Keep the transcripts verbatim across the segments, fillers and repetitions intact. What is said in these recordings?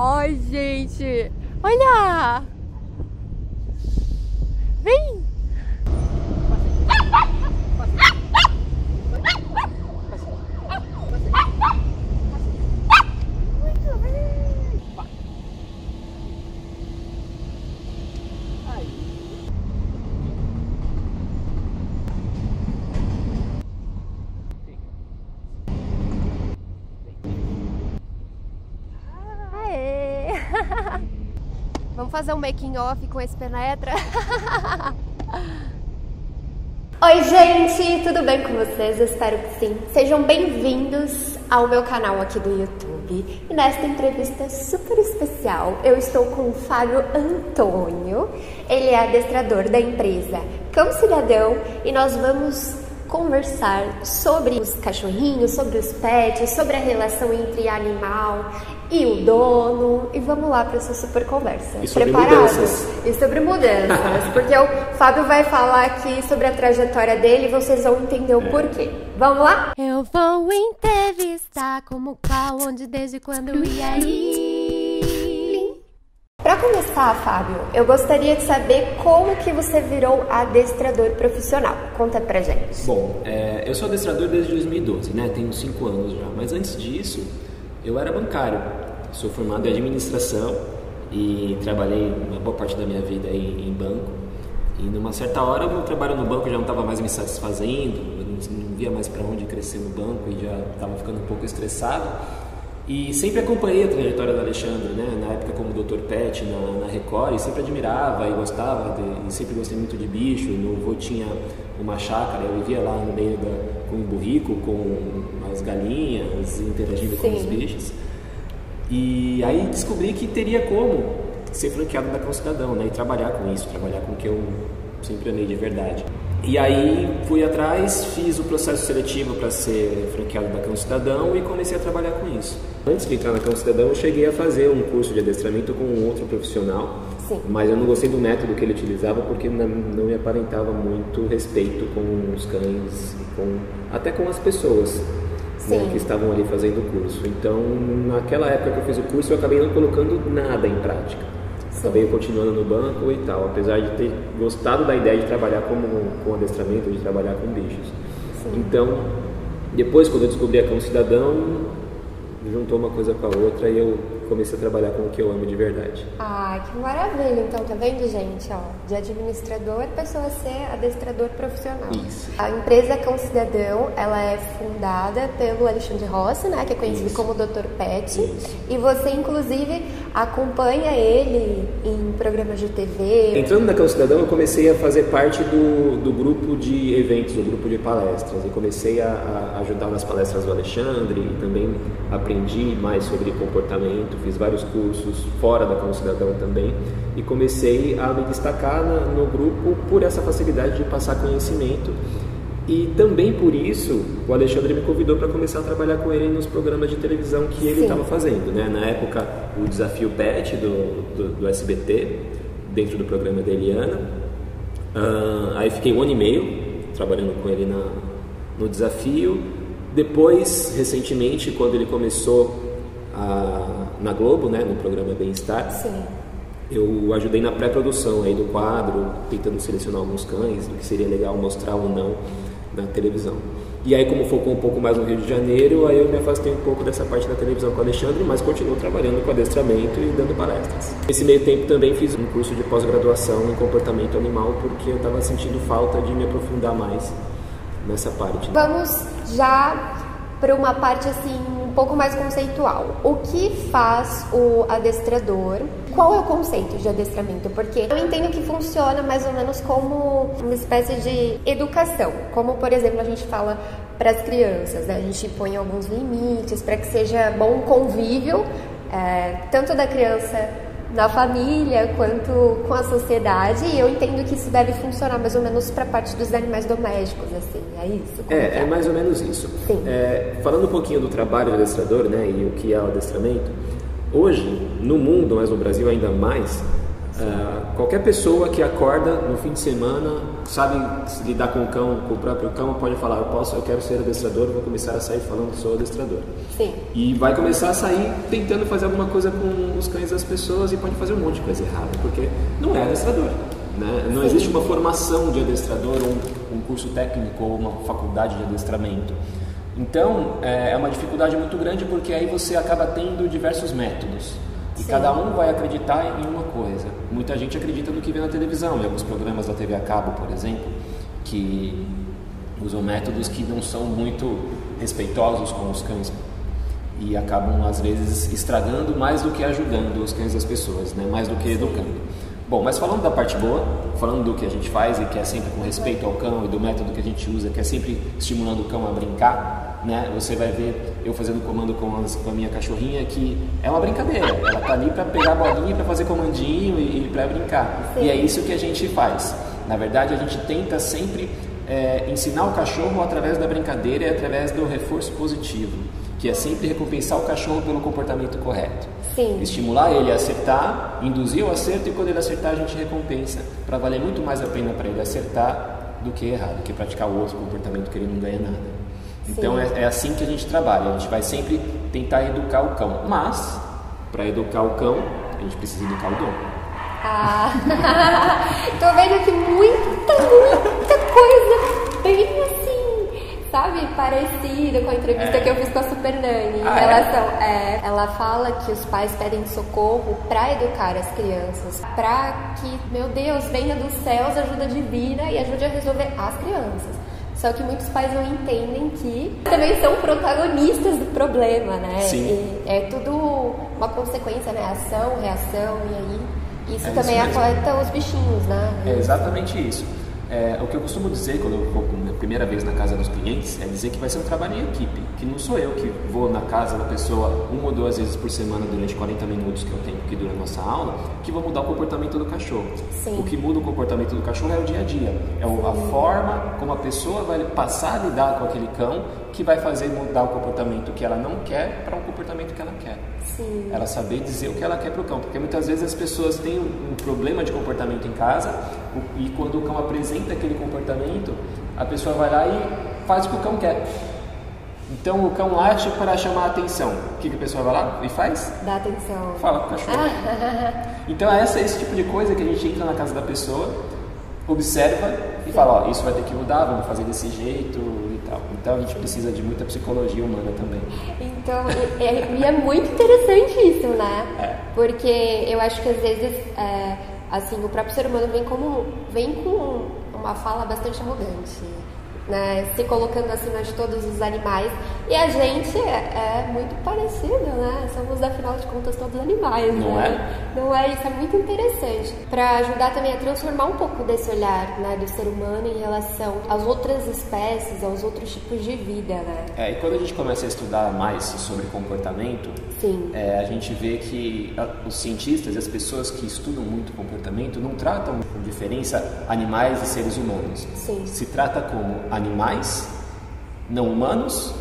Ai, gente. Olha. Vem. Vamos fazer um making off com esse penetra? Oi, gente! Tudo bem com vocês? Eu espero que sim. Sejam bem-vindos ao meu canal aqui do YouTube. E nesta entrevista super especial, eu estou com o Fábio Antônio. Ele é adestrador da empresa Cão Cidadão e nós vamos conversar sobre os cachorrinhos, sobre os pets, sobre a relação entre animal e o dono. E vamos lá para essa super conversa. E sobre Preparados? mudanças. E sobre mudanças. Porque o Fábio vai falar aqui sobre a trajetória dele e vocês vão entender o porquê. Vamos lá? Eu vou entrevistar como qual, onde, desde quando e aí. Para começar, Fábio, eu gostaria de saber como que você virou adestrador profissional. Conta pra gente. Bom, é, eu sou adestrador desde dois mil e doze, né? Tenho cinco anos já. Mas antes disso, eu era bancário. Sou formado em administração e trabalhei uma boa parte da minha vida aí em banco. E numa certa hora, o meu trabalho no banco já não estava mais me satisfazendo. Eu não, não via mais para onde crescer no banco e já estava ficando um pouco estressado. E sempre acompanhei a trajetória do Alexandre, né? Na época como doutor Pet na, na Record, e sempre admirava e gostava, de, e sempre gostei muito de bicho. Meu avô tinha uma chácara, eu vivia lá no meio da, com o burrico, com as galinhas, interagindo Sim. com os bichos. E aí descobri que teria como ser franqueado da Cão Cidadão, né? E trabalhar com isso, trabalhar com o que eu sempre amei de verdade. E aí fui atrás, fiz o processo seletivo para ser franqueado da Cão Cidadão e comecei a trabalhar com isso. Antes de entrar na Cão Cidadão, eu cheguei a fazer um curso de adestramento com um outro profissional, Sim. mas eu não gostei do método que ele utilizava porque não, não me aparentava muito respeito com os cães, e com, até com as pessoas, né, que estavam ali fazendo o curso. Então, naquela época que eu fiz o curso, eu acabei não colocando nada em prática. Acabei continuando no banco e tal, apesar de ter gostado da ideia de trabalhar como, com adestramento, de trabalhar com bichos. Sim. Então, depois, quando eu descobri a Cão Cidadão, juntou uma coisa com a outra e eu comecei a trabalhar com o que eu amo de verdade. Ah, que maravilha! Então, tá vendo, gente? Ó, de administrador, pessoa a ser adestrador profissional. Isso. A empresa Cão Cidadão, ela é fundada pelo Alexandre Rossi, né? Que é conhecido Isso. como doutor Pet. Isso. E você, inclusive, acompanha ele em programas de T V. Entrando na Cão Cidadão, eu comecei a fazer parte do, do grupo de eventos, do grupo de palestras. E comecei a, a ajudar nas palestras do Alexandre e também aprendi mais sobre comportamento, fiz vários cursos fora da Cão Cidadão também e comecei a me destacar na, no grupo por essa facilidade de passar conhecimento. E também por isso o Alexandre me convidou para começar a trabalhar com ele nos programas de televisão que ele estava fazendo, né? Na época, o Desafio Pet do, do, do S B T, dentro do programa da Eliana. Uh, aí fiquei um ano e meio trabalhando com ele na, no Desafio. Depois, recentemente, quando ele começou a, na Globo, né, no programa Bem-Estar, eu ajudei na pré-produção aí do quadro, tentando selecionar alguns cães, do que seria legal mostrar ou não na televisão. E aí, como focou um pouco mais no Rio de Janeiro, aí eu me afastei um pouco dessa parte da televisão com o Alexandre, mas continuo trabalhando com adestramento e dando palestras. Nesse meio tempo também fiz um curso de pós-graduação em comportamento animal, porque eu estava sentindo falta de me aprofundar mais nessa parte. Vamos já para uma parte assim um pouco mais conceitual. O que faz o adestrador? Qual é o conceito de adestramento? Porque eu entendo que funciona mais ou menos como uma espécie de educação, como por exemplo a gente fala para as crianças, né? A gente põe alguns limites para que seja bom convívio, é, tanto da criança na família quanto com a sociedade, e eu entendo que isso deve funcionar mais ou menos para a parte dos animais domésticos, assim, é isso? É, é, é mais ou menos isso. Sim. É, falando um pouquinho do trabalho do adestrador, né, e o que é o adestramento, hoje, no mundo, mas no Brasil ainda mais, Uh, qualquer pessoa que acorda no fim de semana, sabe lidar com o cão, com o próprio cão, pode falar, eu posso, eu quero ser adestrador, vou começar a sair falando que sou adestrador. Sim. E vai começar a sair tentando fazer alguma coisa com os cães das pessoas e pode fazer um monte de coisa errada, porque não é adestrador, né? Não Sim. existe uma formação de adestrador, um, um curso técnico ou uma faculdade de adestramento. Então, é uma dificuldade muito grande porque aí você acaba tendo diversos métodos. E Sim. cada um vai acreditar em uma coisa. Muita gente acredita no que vê na televisão, em alguns programas da T V a cabo, por exemplo, que usam métodos que não são muito respeitosos com os cães e acabam, às vezes, estragando mais do que ajudando os cães das pessoas, né? Mais do que educando. Bom, mas falando da parte boa, falando do que a gente faz e que é sempre com respeito ao cão e do método que a gente usa, que é sempre estimulando o cão a brincar, né? Você vai ver eu fazendo comando com, as, com a minha cachorrinha que é uma brincadeira, ela tá ali para pegar a bolinha, para fazer comandinho e, e para brincar. Sim. E é isso que a gente faz. Na verdade, a gente tenta sempre é, ensinar o cachorro através da brincadeira e através do reforço positivo, que é sempre recompensar o cachorro pelo comportamento correto. Sim. Estimular ele a acertar, induzir o acerto e quando ele acertar a gente recompensa, para valer muito mais a pena para ele acertar do que errar, do que praticar o outro comportamento que ele não ganha nada. Então é, é assim que a gente trabalha, a gente vai sempre tentar educar o cão, mas para educar o cão a gente precisa educar o dono. Ah, tô vendo aqui muita, muita coisa bem assim, sabe, parecida com a entrevista é. que eu fiz com a Super Nani. Em ah, relação, é? É, ela fala que os pais pedem socorro para educar as crianças, para que, meu Deus, venha dos céus ajuda divina e ajude a resolver as crianças. Só que muitos pais não entendem que também são protagonistas do problema, né? Sim. E é tudo uma consequência, né? Ação, reação, e aí isso é também isso afeta os bichinhos, né? É exatamente isso. É, o que eu costumo dizer quando eu vou a primeira vez na casa dos clientes é dizer que vai ser um trabalho em equipe, que não sou eu que vou na casa da pessoa uma ou duas vezes por semana durante quarenta minutos que eu tenho que dura a nossa aula, que vou mudar o comportamento do cachorro. Sim. O que muda o comportamento do cachorro é o dia a dia, é a forma como a pessoa vai passar a lidar com aquele cão que vai fazer mudar o comportamento que ela não quer para um comportamento que ela quer. Sim. Ela saber dizer o que ela quer para o cão, porque muitas vezes as pessoas têm um problema de comportamento em casa e quando o cão apresenta aquele comportamento, a pessoa vai lá e faz o que o cão quer. Então o cão late para chamar a atenção. O que, que a pessoa vai lá e faz? Dá atenção. Fala com o cachorro. Então é essa, esse tipo de coisa que a gente entra na casa da pessoa, observa e fala, ó, isso vai ter que mudar, vamos fazer desse jeito e tal. Então a gente precisa de muita psicologia humana também. Então, e é, e é muito interessante isso, né? É. Porque eu acho que às vezes, é, assim, o próprio ser humano vem, como, vem com uma fala bastante arrogante, né? Se colocando acima de todos os animais. E a gente é, é muito parecido, né? Somos, afinal de contas, todos animais, Não né? é? Não é? Isso é muito interessante. Para ajudar também a transformar um pouco desse olhar, né, do ser humano em relação às outras espécies, aos outros tipos de vida, né? É, e quando a gente começa a estudar mais sobre comportamento, Sim. É, a gente vê que os cientistas e as pessoas que estudam muito comportamento não tratam com diferença animais e seres humanos. Sim. Se trata como animais, não humanos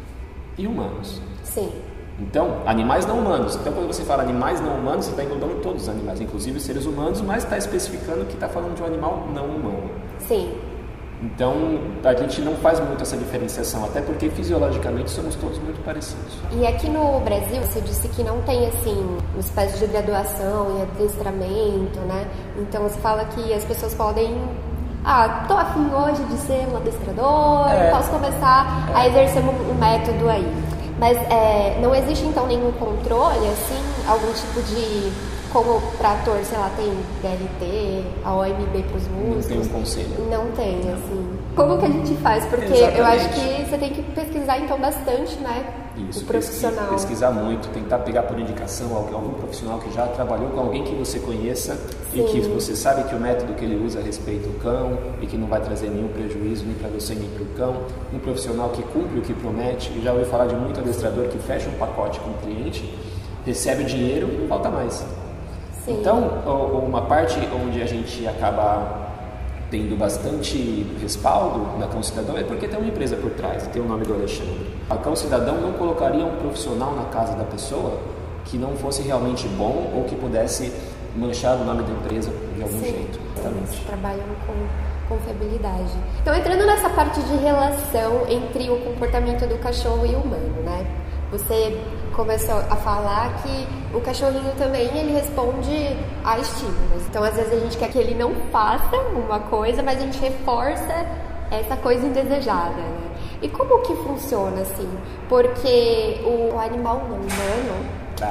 e humanos. Sim. Então, animais não humanos. Então, quando você fala animais não humanos, você está englobando todos os animais, inclusive os seres humanos, mas está especificando que está falando de um animal não humano. Sim. Então, a gente não faz muito essa diferenciação, até porque fisiologicamente somos todos muito parecidos. E aqui no Brasil, você disse que não tem, assim, uma espécie de graduação em adestramento, né? Então, você fala que as pessoas podem... Ah, tô afim hoje de ser um adestrador, é. posso começar é. a exercer um, um método aí. Mas é, não existe, então, nenhum controle, assim, algum tipo de... Como para ator, sei lá, tem D R T, a O M B para os músicos. Não tem um conselho. Não tem, assim. Como que a gente faz? Porque Exatamente. eu acho que você tem que pesquisar, então, bastante, né? Isso, o profissional. Pesquisar muito, tentar pegar por indicação algum profissional que já trabalhou com alguém que você conheça Sim. e que você sabe que o método que ele usa respeita o cão e que não vai trazer nenhum prejuízo nem para você nem para o cão. Um profissional que cumpre o que promete. Eu já ouvi falar de muito adestrador que fecha um pacote com o cliente, recebe o dinheiro e não volta mais. Sim. Então, uma parte onde a gente acaba tendo bastante respaldo na Cão Cidadão é porque tem uma empresa por trás, tem o nome do Alexandre. A Cão Cidadão não colocaria um profissional na casa da pessoa que não fosse realmente bom ou que pudesse manchar o nome da empresa de algum Sim, jeito. Eles trabalham com confiabilidade. Então, entrando nessa parte de relação entre o comportamento do cachorro e o humano, né? Você começou a falar que o cachorrinho também, ele responde a estímulos. Então, às vezes a gente quer que ele não faça uma coisa, mas a gente reforça essa coisa indesejada, né? E como que funciona assim? Porque o animal não humano,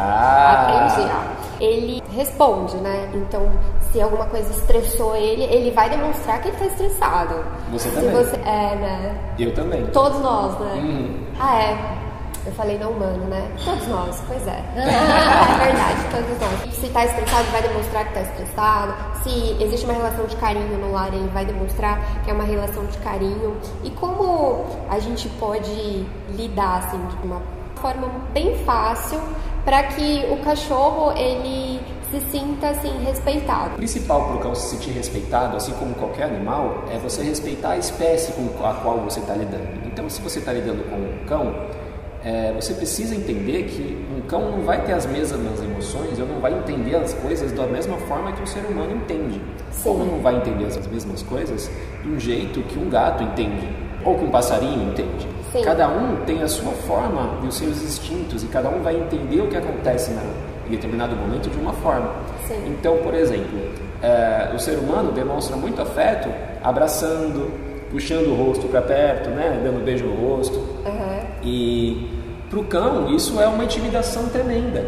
ah. aprendi, ele responde, né? Então, se alguma coisa estressou ele, ele vai demonstrar que ele está estressado. Você se também. Você, é, né? Eu também. Todos nós, né? Uhum. Ah, é. Eu falei não humano, né? Todos nós, pois é. É verdade, todos nós. Se tá estressado, vai demonstrar que tá estressado. Se existe uma relação de carinho no lar, ele vai demonstrar que é uma relação de carinho. E como a gente pode lidar, assim, de uma forma bem fácil para que o cachorro, ele se sinta, assim, respeitado. O principal para o cão se sentir respeitado, assim como qualquer animal, é você respeitar a espécie com a qual você está lidando. Então, se você está lidando com um cão, É, você precisa entender que um cão não vai ter as mesmas emoções, ou não vai entender as coisas da mesma forma que um ser humano entende. Sim. Ou não vai entender as mesmas coisas de um jeito que um gato entende, ou que um passarinho entende. Sim. Cada um tem a sua forma e os seus instintos, e cada um vai entender o que acontece na, em determinado momento de uma forma. Sim. Então, por exemplo, é, o ser humano demonstra muito afeto abraçando, puxando o rosto para perto, né? Dando beijo no rosto. Uhum. E para o cão isso é uma intimidação tremenda.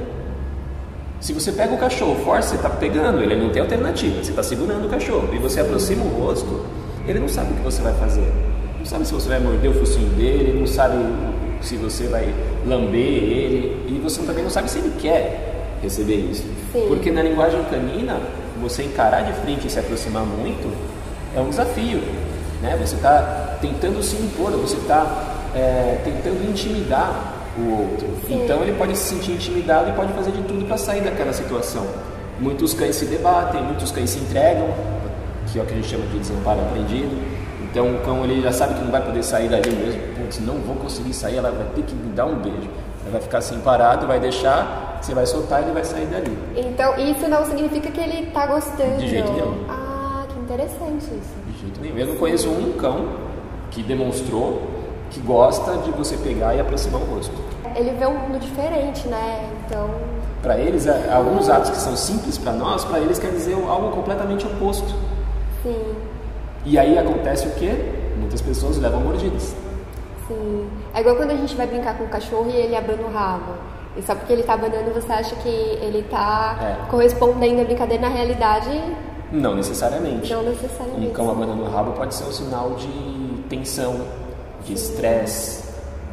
Se você pega o cachorro, força, você está pegando, ele não tem alternativa, você está segurando o cachorro e você aproxima o rosto, ele não sabe o que você vai fazer. Não sabe se você vai morder o focinho dele, não sabe se você vai lamber ele, e você também não sabe se ele quer receber isso. Sim. Porque na linguagem canina, você encarar de frente e se aproximar muito é um desafio, né? Você está tentando se impor, você está É, tentando intimidar o outro. Sim. Então ele pode se sentir intimidado e pode fazer de tudo para sair daquela situação. Muitos cães se debatem, muitos cães se entregam, que é o que a gente chama de desamparo aprendido. Então o cão ele já sabe que não vai poder sair dali mesmo. Putz, não vou conseguir sair, ela vai ter que me dar um beijo. Ela vai ficar assim parado, vai deixar, você vai soltar e ele vai sair dali. Então isso não significa que ele está gostando. De jeito nenhum. Ah, que interessante isso. De jeito nenhum. Eu não conheço um cão que demonstrou que gosta de você pegar e aproximar o rosto. Ele vê um mundo diferente, né? Então... Para eles, alguns atos que são simples para nós, para eles quer dizer algo completamente oposto. Sim. E aí acontece o quê? Muitas pessoas levam mordidas. Sim. É igual quando a gente vai brincar com o cachorro e ele abana o rabo. E só porque ele tá abanando, você acha que ele tá é. correspondendo à brincadeira, na realidade... Não necessariamente. Não necessariamente. Um cão abanando o rabo pode ser um sinal de tensão, de estresse,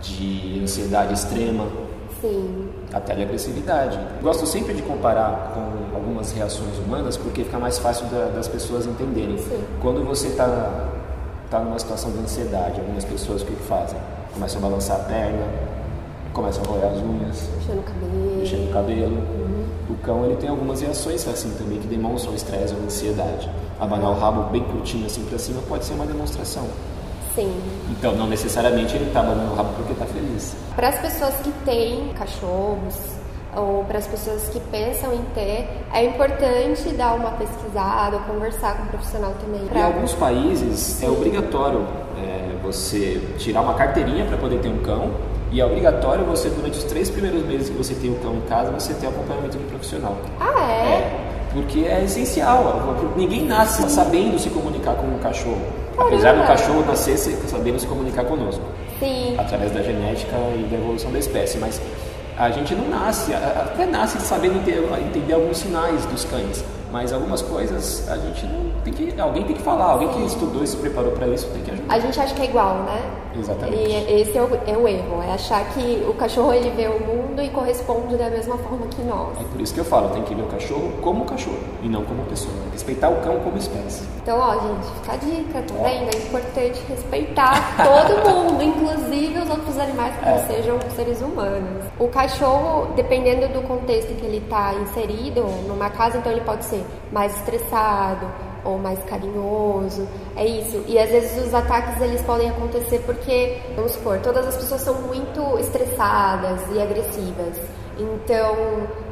de ansiedade extrema, sim, até de agressividade. Gosto sempre de comparar com algumas reações humanas porque fica mais fácil da, das pessoas entenderem. Sim. Quando você está tá numa situação de ansiedade, algumas pessoas o que fazem? Começam a balançar a perna, começam a roer as unhas, mexendo o cabelo. Mexendo o cabelo. Uhum. O cão ele tem algumas reações assim também que demonstram estresse ou ansiedade. Abanar o rabo bem curtinho assim para cima pode ser uma demonstração. Sim. Então, não necessariamente ele está abanando o rabo porque está feliz. Para as pessoas que têm cachorros, ou para as pessoas que pensam em ter, é importante dar uma pesquisada, ou conversar com um profissional também. Pra... Em alguns países Sim. é obrigatório é, você tirar uma carteirinha para poder ter um cão, e é obrigatório você, durante os três primeiros meses que você tem o cão em casa, você ter acompanhamento de um profissional. Ah, é? É, porque é essencial. Ninguém nasce sabendo se comunicar com um cachorro. Apesar do cachorro nascer sabendo se comunicar conosco. Sim. Através da genética e da evolução da espécie. Mas a gente não nasce, até nasce sabendo entender alguns sinais dos cães. Mas algumas coisas a gente não tem que, alguém tem que falar, alguém que estudou e se preparou para isso tem que ajudar. A gente acha que é igual, né? Exatamente. E esse é o, é o erro, é achar que o cachorro ele vê o mundo e corresponde da mesma forma que nós. É por isso que eu falo, tem que ver o cachorro como cachorro e não como pessoa. Respeitar o cão como espécie. Então, ó, gente, fica a dica, tá vendo? É importante respeitar todo mundo, inclusive os outros animais que é. não sejam seres humanos. O cachorro, dependendo do contexto que ele está inserido numa casa, então ele pode ser mais estressado ou mais carinhoso, é isso. E às vezes os ataques eles podem acontecer porque, vamos supor, todas as pessoas são muito estressadas e agressivas. Então,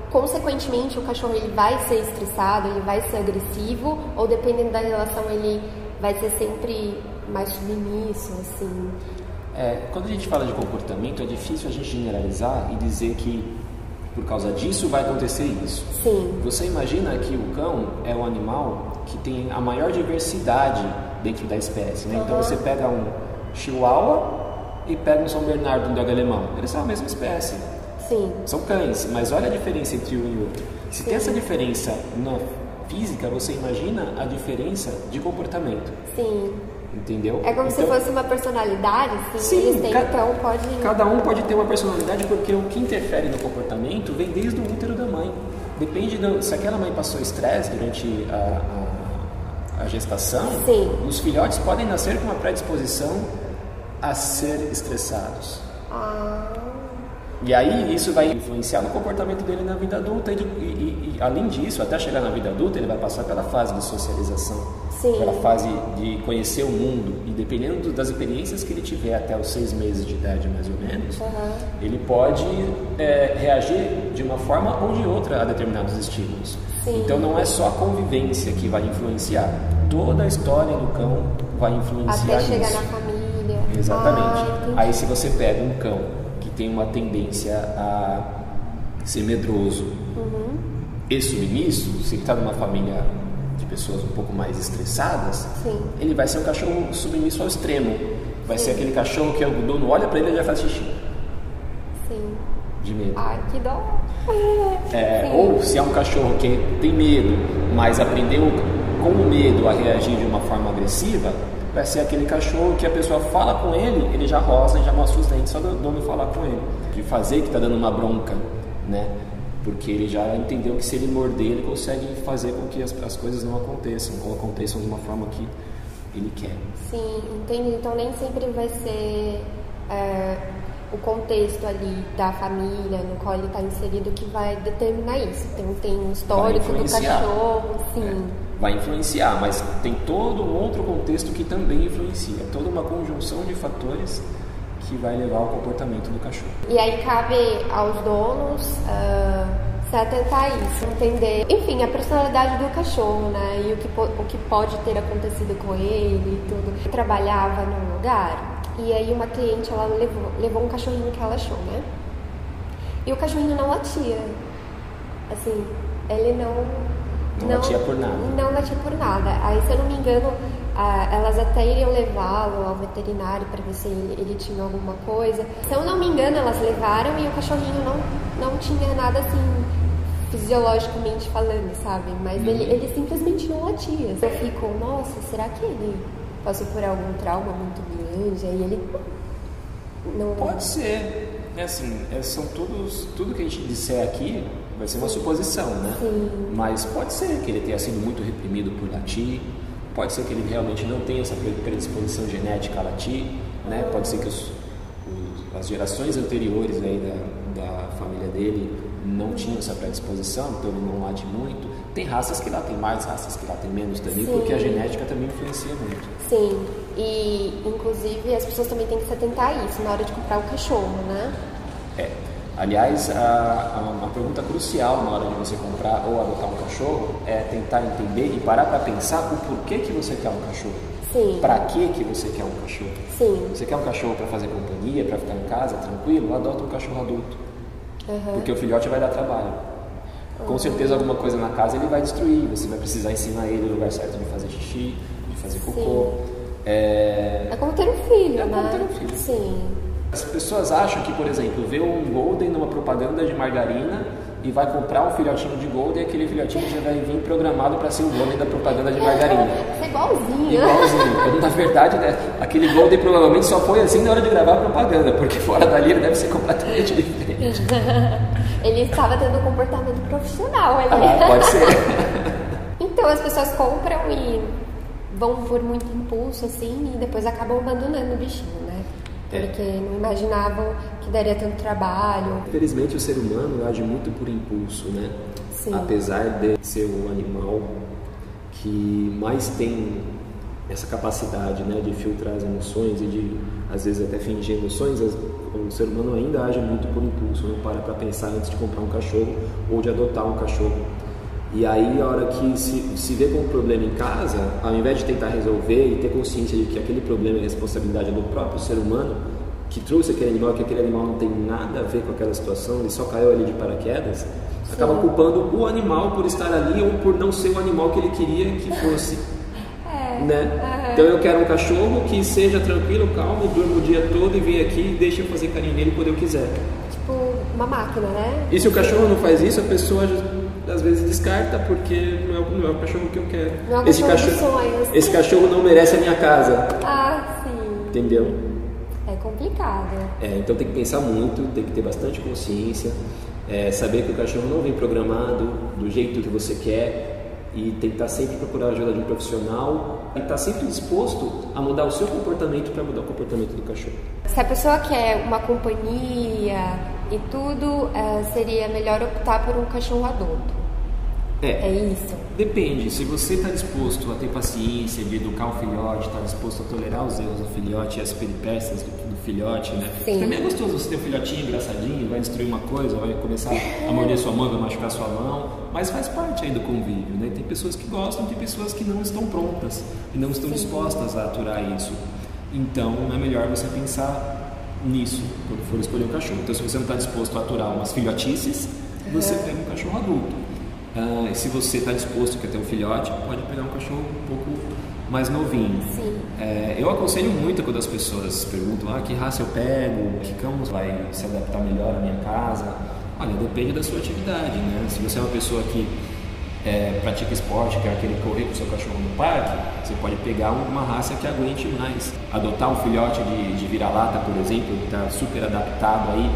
consequentemente o cachorro ele vai ser estressado, ele vai ser agressivo, ou dependendo da relação ele vai ser sempre mais submisso, assim? É, quando a gente fala de comportamento, é difícil a gente generalizar e dizer que por causa disso vai acontecer isso. Sim. Você imagina que o cão é um animal que tem a maior diversidade dentro da espécie, né? Uhum. Então você pega um Chihuahua e pega um São Bernardo, um Dog alemão. Eles são a mesma espécie. Sim. São cães, mas olha a diferença entre um e outro. Se Sim. tem essa diferença na física, você imagina a diferença de comportamento. Sim. Entendeu? É como então, se fosse uma personalidade, assim, sim, eles têm, ca então pode... Cada um pode ter uma personalidade, porque o que interfere no comportamento vem desde o útero da mãe. Depende do, se aquela mãe passou estresse durante a, a, a gestação, sim. os filhotes podem nascer com uma predisposição a ser estressados. Ah... E aí isso vai influenciar no comportamento dele na vida adulta e, e, e, e além disso, até chegar na vida adulta, ele vai passar pela fase de socialização, Sim. pela fase de conhecer o mundo, e dependendo das experiências que ele tiver até os seis meses de idade mais ou menos, uhum. ele pode é, reagir de uma forma ou de outra a determinados estímulos. Sim. Então não é só a convivência que vai influenciar, toda a história do cão vai influenciar até chegar nisso. na família. Exatamente. Ah, aí se você pega um cão tem uma tendência a ser medroso uhum. e submisso, se ele está numa família de pessoas um pouco mais estressadas, Sim. ele vai ser um cachorro submisso ao extremo. Vai Sim. ser aquele cachorro que o dono olha para ele e já faz xixi. Sim. De medo. Ai, que dó. É, ou se é um cachorro que tem medo, mas aprendeu com o medo a reagir de uma forma agressiva, vai ser aquele cachorro que a pessoa fala com ele, ele já rosa e já mostra os dentes só do dono falar com ele. De fazer que está dando uma bronca, né? Porque ele já entendeu que se ele morder, ele consegue fazer com que as, as coisas não aconteçam, ou aconteçam de uma forma que ele quer. Sim, entendi. Então nem sempre vai ser é, o contexto ali da família no qual ele está inserido que vai determinar isso. Então tem um histórico do cachorro, sim. É. Vai influenciar, mas tem todo um outro contexto que também influencia, toda uma conjunção de fatores que vai levar ao comportamento do cachorro. E aí cabe aos donos uh, se atentar a isso, entender, enfim, a personalidade do cachorro, né, e o que, o que pode ter acontecido com ele e tudo. Eu trabalhava num lugar e aí uma cliente, ela levou, levou um cachorrinho que ela achou, né, e o cachorrinho não latia, assim, ele não... Não, não latia por nada. Não latia por nada. Aí, se eu não me engano, ah, elas até iriam levá-lo ao veterinário para ver se ele, ele tinha alguma coisa. Se eu não me engano, elas levaram e o cachorrinho não, não tinha nada assim, fisiologicamente falando, sabe? Mas hum. ele, ele simplesmente não latia. Eu fico, nossa, será que ele passou por algum trauma muito grande? Aí ele não... Pode ser. É assim, é, são todos, tudo que a gente disser aqui vai ser uma suposição, né? Sim. Mas pode ser que ele tenha sido muito reprimido por latir, pode ser que ele realmente não tenha essa predisposição genética a latir, né? Pode ser que os, os, as gerações anteriores aí da, da família dele não tinham essa predisposição, então ele não late muito. Tem raças que latem mais, raças que latem menos também, Sim. porque a genética também influencia muito. Sim, e inclusive as pessoas também têm que se atentar a isso na hora de comprar o cachorro, né? É. Aliás, a, a, uma pergunta crucial na hora de você comprar ou adotar um cachorro é tentar entender e parar para pensar o porquê que você quer um cachorro. Sim. Para que que você quer um cachorro? Sim. Você quer um cachorro para fazer companhia, para ficar em casa tranquilo? Adota um cachorro adulto. Uhum. Porque o filhote vai dar trabalho. Uhum. Com certeza alguma coisa na casa ele vai destruir. Você vai precisar ensinar ele o lugar certo de fazer xixi, de fazer cocô. É... é como ter um filho, é né? como ter um filho. Sim. As pessoas acham que, por exemplo, vê um Golden numa propaganda de margarina e vai comprar um filhotinho de Golden e aquele filhotinho já vai vir programado para ser o Golden da propaganda de margarina. Isso é igualzinho. Igualzinho. Então, na verdade, né, aquele Golden provavelmente só foi assim na hora de gravar a propaganda, porque fora dali ele deve ser completamente diferente. Ele estava tendo um comportamento profissional ali. Ah, pode ser. Então as pessoas compram e vão por muito impulso, assim, e depois acabam abandonando o bichinho, né? Porque é. não imaginavam que daria tanto trabalho. Infelizmente o ser humano age muito por impulso, né? Sim. Apesar de ser o animal que mais tem essa capacidade, né, de filtrar as emoções e de, às vezes, até fingir emoções, o ser humano ainda age muito por impulso, não para para pensar antes de comprar um cachorro ou de adotar um cachorro. E aí, a hora que se, se vê com um problema em casa, ao invés de tentar resolver e ter consciência de que aquele problema é responsabilidade do próprio ser humano, que trouxe aquele animal, que aquele animal não tem nada a ver com aquela situação, ele só caiu ali de paraquedas, sim, acaba culpando o animal por estar ali ou por não ser o animal que ele queria que fosse. É, né? Uhum. Então eu quero um cachorro que seja tranquilo, calmo, durma o dia todo e venha aqui e deixe eu fazer carinho nele quando eu quiser. Tipo uma máquina, né? E se o cachorro não faz isso, a pessoa às vezes descarta porque não é, o, não é o cachorro que eu quero. Não é o esse cachorro cachorro, dos sonhos. Esse cachorro não merece a minha casa. Ah, sim. Entendeu? É complicado. É, então tem que pensar muito, tem que ter bastante consciência, é, saber que o cachorro não vem programado do jeito que você quer e tentar sempre procurar a ajuda de um profissional e estar sempre disposto a mudar o seu comportamento para mudar o comportamento do cachorro. Se a pessoa quer uma companhia e tudo, é, seria melhor optar por um cachorro adulto. É, é isso? Depende. Se você está disposto a ter paciência de educar um filhote, está disposto a tolerar os erros do filhote e as peripécias do, do filhote, né? Sim. Também é gostoso você ter um filhotinho engraçadinho, vai destruir uma coisa, vai começar a morder sua mão, vai machucar sua mão, mas faz parte aí do convívio, né? Tem pessoas que gostam, tem pessoas que não estão prontas e não estão Sim. dispostas a aturar isso. Então é melhor você pensar nisso quando for escolher um cachorro. Então se você não está disposto a aturar umas filhotices, você uhum. pega um cachorro adulto. Uh, se você está disposto a ter um filhote, pode pegar um cachorro um pouco mais novinho. Sim. É, eu aconselho muito quando as pessoas perguntam ah, que raça eu pego, que cão vai se adaptar melhor à minha casa. Olha, depende da sua atividade, né? Se você é uma pessoa que é, pratica esporte, quer querer correr com o seu cachorro no parque, você pode pegar uma raça que aguente mais. Adotar um filhote de, de vira-lata, por exemplo, que está super adaptado aí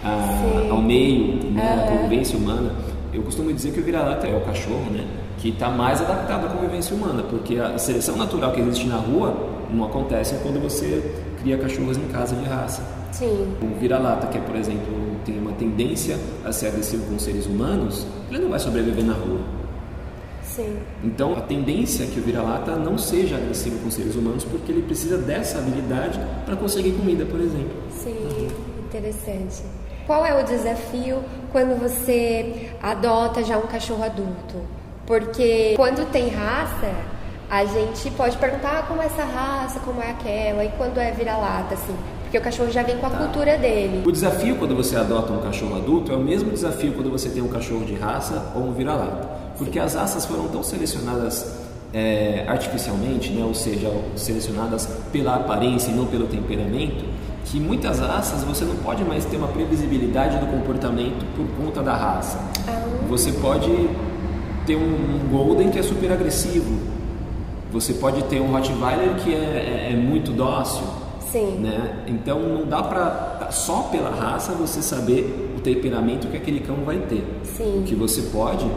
a, ao meio, né, à convivência humana. Eu costumo dizer que o vira-lata é o cachorro, né, que está mais adaptado à convivência humana, porque a seleção natural que existe na rua não acontece quando você cria cachorros em casa de raça. Sim. O vira-lata, que é, por exemplo, tem uma tendência a ser agressivo com seres humanos, ele não vai sobreviver na rua. Sim. Então, a tendência é que o vira-lata não seja agressivo com seres humanos, porque ele precisa dessa habilidade para conseguir comida, por exemplo. Sim, uhum. Interessante. Qual é o desafio quando você adota já um cachorro adulto? Porque quando tem raça, a gente pode perguntar ah, como é essa raça, como é aquela, e quando é vira-lata, assim, porque o cachorro já vem com a tá. cultura dele. O desafio quando você adota um cachorro adulto é o mesmo desafio quando você tem um cachorro de raça ou um vira-lata, porque Sim. as raças foram tão selecionadas é, artificialmente, né? Ou seja, selecionadas pela aparência e não pelo temperamento, que muitas raças você não pode mais ter uma previsibilidade do comportamento por conta da raça. Ah. Você pode ter um Golden que é super agressivo, você pode ter um Rottweiler que é, é, é muito dócil. Sim. Né? Então não dá pra só pela raça você saber o temperamento que aquele cão vai ter. Sim. O que você pode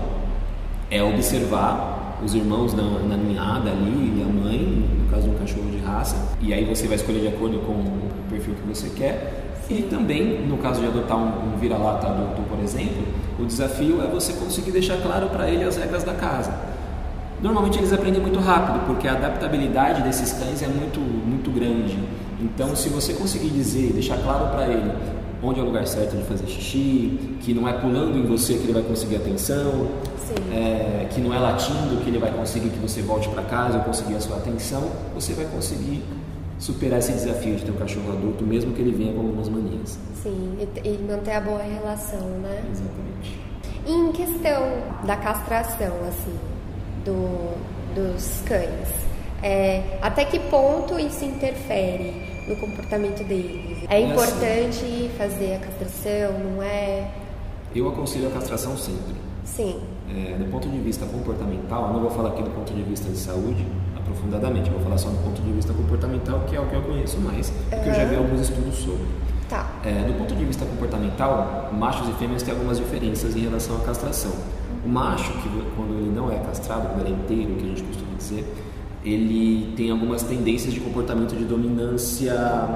é observar os irmãos na, na ninhada ali e a mãe, no caso de um cachorro de raça, e aí você vai escolher de acordo com o perfil que você quer. Sim. E também, no caso de adotar um, um vira-lata adulto, por exemplo, o desafio é você conseguir deixar claro para ele as regras da casa. Normalmente eles aprendem muito rápido, porque a adaptabilidade desses cães é muito, muito grande. Então, se você conseguir dizer, deixar claro para ele onde é o lugar certo de fazer xixi, que não é pulando em você que ele vai conseguir atenção, é, que não é latindo que ele vai conseguir que você volte para casa ou conseguir a sua atenção, você vai conseguir superar esse desafio de ter um cachorro adulto, mesmo que ele venha com algumas manias. Sim, e, e manter a boa relação, né? Exatamente. E em questão da castração, assim, do, dos cães, é, até que ponto isso interfere no comportamento deles? É importante é assim, fazer a castração, não é? Eu aconselho a castração sempre. Sim. É, do ponto de vista comportamental, eu não vou falar aqui do ponto de vista de saúde aprofundadamente, eu vou falar só do ponto de vista comportamental, que é o que eu conheço mais, uhum. porque eu já vi alguns estudos sobre. Tá. É, do ponto de vista comportamental, machos e fêmeas têm algumas diferenças em relação à castração. O macho, que quando ele não é castrado, quando ele é inteiro, que a gente costuma dizer, ele tem algumas tendências de comportamento de dominância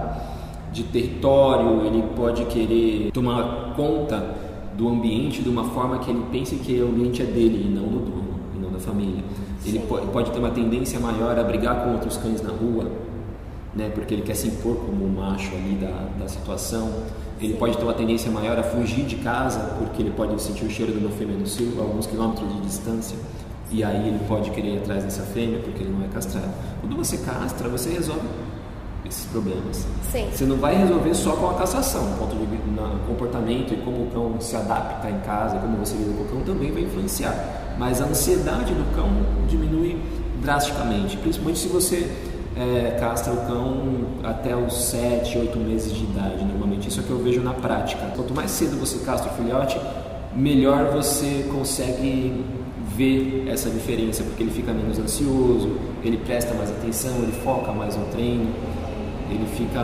de território, ele pode querer tomar conta do ambiente de uma forma que ele pense que o ambiente é dele e não do dono, e não da família. Ele pode, pode ter uma tendência maior a brigar com outros cães na rua, né? Porque ele quer se impor como um macho ali da, da situação. Ele Sim. pode ter uma tendência maior a fugir de casa, porque ele pode sentir o cheiro de uma fêmea no cio a alguns quilômetros de distância. E aí ele pode querer ir atrás dessa fêmea porque ele não é castrado. Quando você castra, você resolve esses problemas. Sim. Você não vai resolver só com a castração. O ponto de no comportamento e como o cão se adapta em casa, como você lida com o cão também vai influenciar. Mas a ansiedade do cão diminui drasticamente, principalmente se você é, castra o cão até os sete, oito meses de idade. Normalmente isso é o que eu vejo na prática. Quanto mais cedo você castra o filhote, melhor você consegue ver essa diferença, porque ele fica menos ansioso, ele presta mais atenção, ele foca mais no treino, ele fica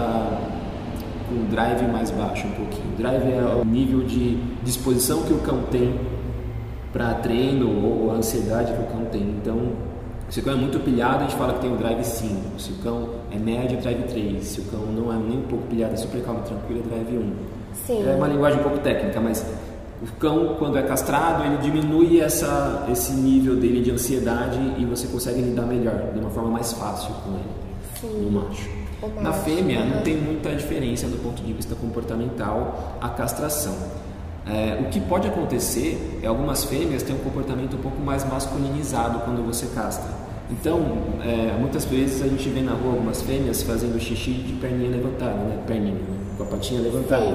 com um drive mais baixo um pouquinho. Drive é o nível de disposição que o cão tem para treino ou a ansiedade que o cão tem. Então, se o cão é muito pilhado, a gente fala que tem um drive cinco. Se o cão é médio, é drive três. Se o cão não é nem um pouco pilhado, é super calmo, tranquilo, é drive um. Sim. É uma linguagem um pouco técnica, mas o cão, quando é castrado, ele diminui essa, esse nível dele de ansiedade e você consegue lidar melhor, de uma forma mais fácil com ele. Sim. No macho. macho. Na fêmea, uhum. não tem muita diferença do ponto de vista comportamental a castração. É, o que pode acontecer é algumas fêmeas têm um comportamento um pouco mais masculinizado quando você castra. Então, é, muitas vezes a gente vê na rua algumas fêmeas fazendo xixi de perninha levantada, né? Perninha, né? Com a patinha levantada.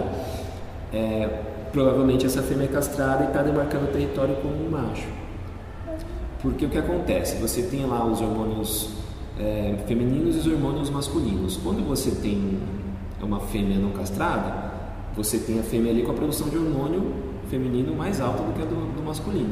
É, provavelmente essa fêmea é castrada e está demarcando o território como um macho. Porque o que acontece? Você tem lá os hormônios é, femininos e os hormônios masculinos. Quando você tem uma fêmea não castrada, você tem a fêmea ali com a produção de hormônio feminino mais alta do que a do, do masculino.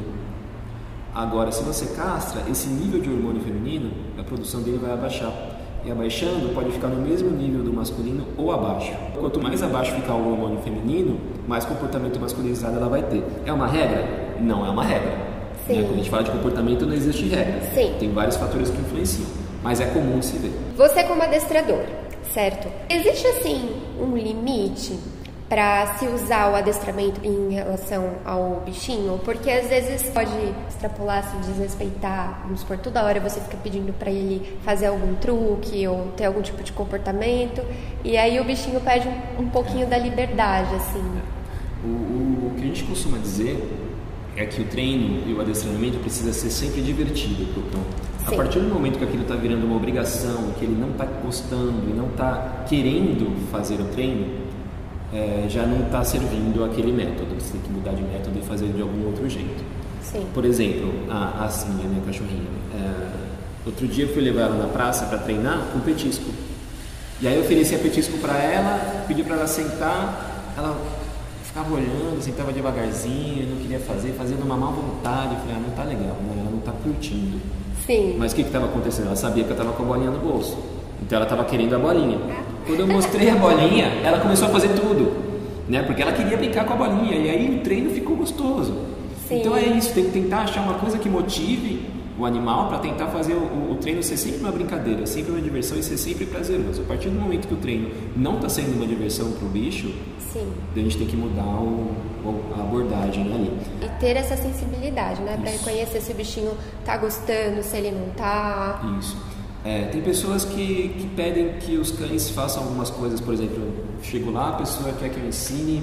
Agora, se você castra, esse nível de hormônio feminino, a produção dele vai abaixar. E abaixando, pode ficar no mesmo nível do masculino ou abaixo. Quanto mais abaixo ficar o hormônio feminino, mais comportamento masculinizado ela vai ter. É uma regra? Não é uma regra. Né? Quando a gente fala de comportamento, não existe regra. Sim. Tem vários fatores que influenciam, mas é comum de se ver. Você como adestrador, certo? Existe, assim, um limite para se usar o adestramento em relação ao bichinho? Porque às vezes pode extrapolar, se desrespeitar, vamos supor, toda hora você fica pedindo para ele fazer algum truque ou ter algum tipo de comportamento, e aí o bichinho perde um, um pouquinho da liberdade, assim. O, o, o que a gente costuma dizer é que o treino e o adestramento precisa ser sempre divertido para o cão. A partir do momento que aquilo está virando uma obrigação, que ele não está gostando e não está querendo fazer o treino, É, já não está servindo aquele método. Você tem que mudar de método e fazer de algum outro jeito. Sim. Por exemplo, a, a Cinha, minha cachorrinha, é, outro dia eu fui levar ela na praça para treinar com petisco. E aí eu oferecia petisco para ela, pedi para ela sentar, ela ficava olhando, sentava devagarzinho, não queria fazer, fazendo uma má vontade. Eu falei, ah, não tá legal, né? Ela não tá curtindo. Sim. Mas o que estava acontecendo? Ela sabia que eu estava com a bolinha no bolso. Então ela estava querendo a bolinha. Quando eu mostrei a bolinha, ela começou a fazer tudo, né? Porque ela queria brincar com a bolinha e aí o treino ficou gostoso. Sim. Então é isso, tem que tentar achar uma coisa que motive o animal para tentar fazer o, o treino ser sempre uma brincadeira, sempre uma diversão e ser sempre prazeroso. A partir do momento que o treino não está sendo uma diversão para o bicho, Sim. a gente tem que mudar o, a abordagem ali. E ter essa sensibilidade, né? Para reconhecer se o bichinho tá gostando, se ele não tá. Isso. É, tem pessoas que, que pedem que os cães façam algumas coisas, por exemplo, eu chego lá, a pessoa quer que eu ensine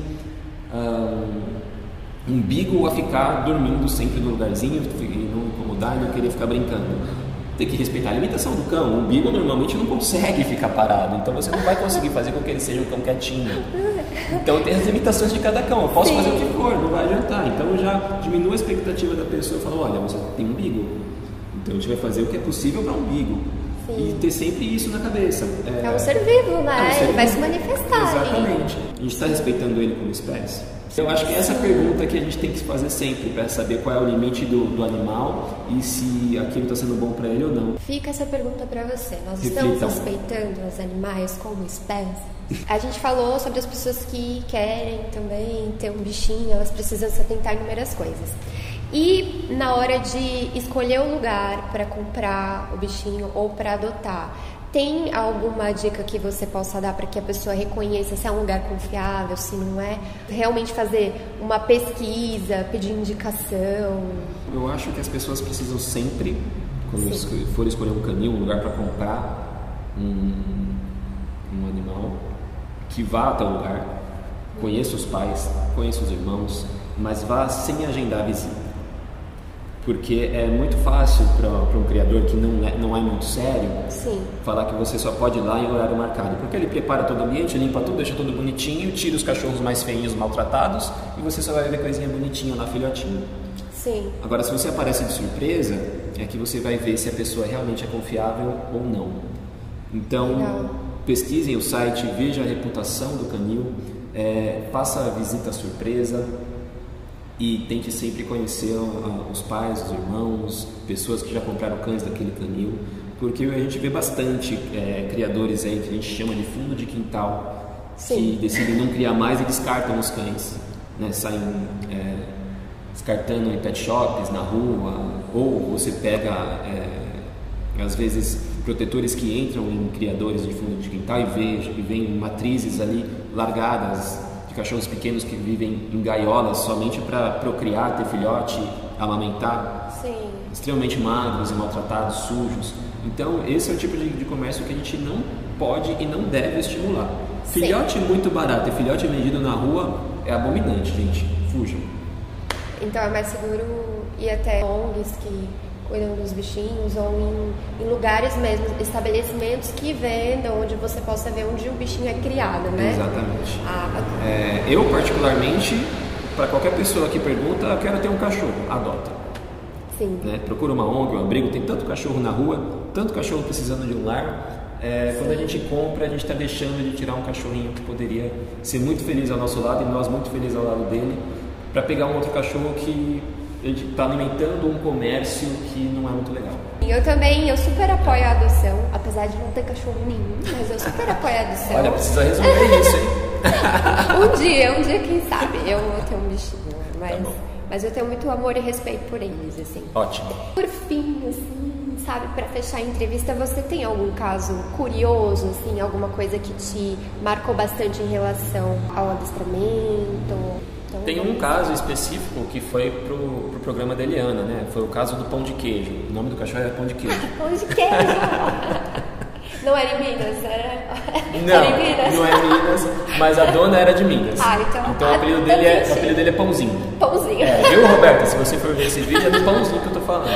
um, um beagle a ficar dormindo sempre no lugarzinho e não incomodar e não querer ficar brincando. Tem que respeitar a limitação do cão. Um beagle normalmente não consegue ficar parado, então você não vai conseguir fazer com que ele seja um cão quietinho. Então tem as limitações de cada cão. Eu posso Sim. fazer o que for, não vai adiantar. Então eu já diminuo a expectativa da pessoa e falo, olha, você tem um beagle, então a gente vai fazer o que é possível para um beagle. Sim. E ter sempre isso na cabeça. É, é um ser vivo, né? É um ser ele vai vivo. Se manifestar. Exatamente. Ali. A gente está respeitando ele como espécie. Eu acho que essa pergunta que a gente tem que fazer sempre para saber qual é o limite do, do animal e se aquilo está sendo bom para ele ou não. Fica essa pergunta para você. Nós Reflitam. estamos respeitando os animais como espécie? A gente falou sobre as pessoas que querem também ter um bichinho, elas precisam se atentar a inúmeras coisas. E na hora de escolher o lugar para comprar o bichinho ou para adotar, tem alguma dica que você possa dar para que a pessoa reconheça se é um lugar confiável, se não é? Realmente fazer uma pesquisa, pedir indicação? Eu acho que as pessoas precisam sempre Quando Sim. for escolher um canil, um lugar para comprar um, um animal, que vá até o lugar, conheça os pais, conheça os irmãos, mas vá sem agendar a visita. Porque é muito fácil para um criador que não é, não é muito sério Sim. falar que você só pode ir lá em horário marcado. Porque ele prepara todo o ambiente, limpa tudo, deixa tudo bonitinho, tira os cachorros mais feinhos, maltratados, e você só vai ver coisinha bonitinha lá, filhotinho. Sim. Agora, se você aparece de surpresa, é que você vai ver se a pessoa realmente é confiável ou não. Então, Legal. pesquisem o site, veja a reputação do canil, é, faça a visita surpresa e tente sempre conhecer uh, os pais, os irmãos, pessoas que já compraram cães daquele canil, porque a gente vê bastante é, criadores aí que a gente chama de fundo de quintal, Sim. que decidem não criar mais e descartam os cães, né? Saem é, descartando em pet shops, na rua, ou você pega é, às vezes protetores que entram em criadores de fundo de quintal e vê, e veem matrizes ali largadas de cachorros pequenos que vivem em gaiolas somente para procriar, ter filhote, amamentar, Sim. extremamente magros e maltratados, sujos. Então esse é o tipo de, de comércio que a gente não pode e não deve estimular. Sim. Filhote muito barato e filhote vendido na rua é abominante, gente. Fujam. Então é mais seguro ir até O N Gs que cuidam dos bichinhos, ou em, em lugares mesmo, estabelecimentos que vendam, onde você possa ver onde o bichinho é criado, né? Exatamente. Ah, é, eu, particularmente, para qualquer pessoa que pergunta, eu quero ter um cachorro, adota. Sim. Né? Procura uma O N G, um abrigo, tem tanto cachorro na rua, tanto cachorro precisando de um lar. É, quando a gente compra, a gente está deixando de tirar um cachorrinho que poderia ser muito feliz ao nosso lado e nós muito felizes ao lado dele, para pegar um outro cachorro que a gente está alimentando um comércio que não é muito legal. Eu também, eu super apoio a adoção, apesar de não ter cachorro nenhum, mas eu super apoio a adoção. Olha, precisa resolver isso, hein? um dia, um dia, quem sabe, eu vou ter um bichinho, mas, tá mas eu tenho muito amor e respeito por eles, assim. Ótimo. Por fim, assim, sabe, para fechar a entrevista, você tem algum caso curioso, assim, alguma coisa que te marcou bastante em relação ao adestramento? Então, tem um caso específico que foi pro, pro programa da Eliana, né? Foi o caso do pão de queijo. O nome do cachorro era pão de queijo. Pão de queijo! Não era em Minas, era, não, era em Minas. Não é em Minas, mas a dona era de Minas. Ah, então, então o apelido dele é, o apelido dele é Pãozinho. Pãozinho. É, viu, Roberta? Se você for ver esse vídeo, é do Pãozinho que eu tô falando.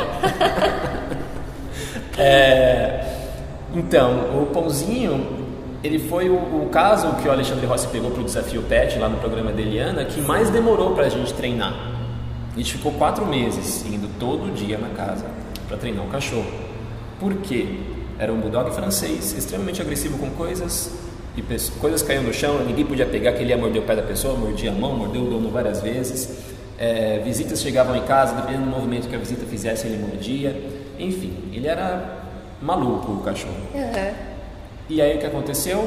é, então, o Pãozinho, ele foi o, o caso que o Alexandre Rossi pegou para o Desafio Pet, lá no programa da Eliana, que mais demorou para a gente treinar. A gente ficou quatro meses indo todo dia na casa para treinar o cachorro. Por quê? Era um bulldog francês, extremamente agressivo com coisas, e coisas caíam no chão, ninguém podia pegar, que ele ia morder o pé da pessoa, mordia a mão, mordeu o dono várias vezes. É, visitas chegavam em casa, dependendo do movimento que a visita fizesse, ele mordia. Enfim, ele era maluco, o cachorro. Uhum. E aí o que aconteceu?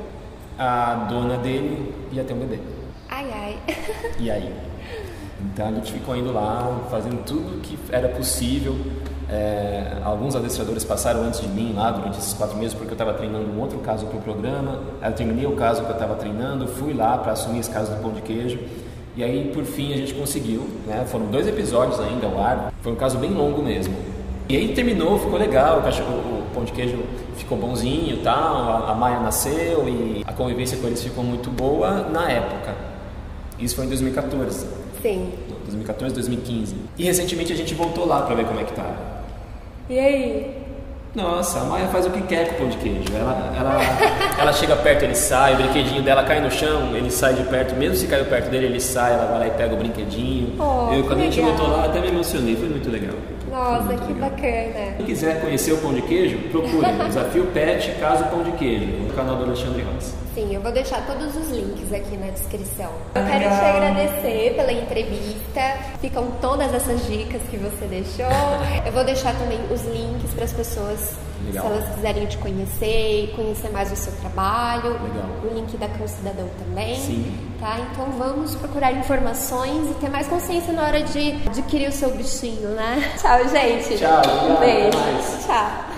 A dona dele ia ter um bebê. Ai, ai. E aí? Então a gente ficou indo lá, fazendo tudo que era possível. É, alguns adestradores passaram antes de mim lá durante esses quatro meses, porque eu estava treinando um outro caso para o programa. Aí eu terminei o caso que eu estava treinando, fui lá para assumir esse caso do pão de queijo. E aí, por fim, a gente conseguiu, né? Foram dois episódios ainda ao ar. Foi um caso bem longo mesmo. E aí terminou, ficou legal, o, cachorro, o pão de queijo ficou bonzinho e tal, a, a Maia nasceu e a convivência com eles ficou muito boa na época. Isso foi em dois mil e quatorze. Sim. dois mil e quatorze, dois mil e quinze. E recentemente a gente voltou lá pra ver como é que tá. E aí? Nossa, a Maia faz o que quer com o pão de queijo. Ela, ela, ela chega perto, ele sai, o brinquedinho dela cai no chão, ele sai de perto, mesmo se caiu perto dele, ele sai, ela vai lá e pega o brinquedinho. Oh, eu, quando a gente legal. voltou lá, até me emocionei, foi muito legal. Nossa, muito que legal. bacana. Quem quiser conhecer o pão de queijo, procure Desafio Pet Caso Pão de Queijo, no canal do Alexandre Rossi. Sim, eu vou deixar todos os links aqui na descrição. Eu quero te agradecer pela entrevista. Ficam todas essas dicas que você deixou. Eu vou deixar também os links para as pessoas, Legal. se elas quiserem te conhecer e conhecer mais o seu trabalho. Legal. O link da Cão Cidadão também. Sim. Tá? Então vamos procurar informações e ter mais consciência na hora de adquirir o seu bichinho, né? Tchau, gente. Tchau. Um beijo. Até mais. Tchau.